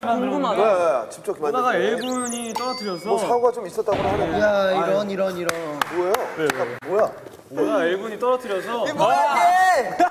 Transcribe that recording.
궁금하다. 네, 직접 만든 하다가 거예요. A군이 떨어뜨려서 뭐 사고가 좀 있었다고 하는데. 야, 이런. 뭐예요? 뭐야? 하다가 A군이 떨어뜨려서 뭐야 이게?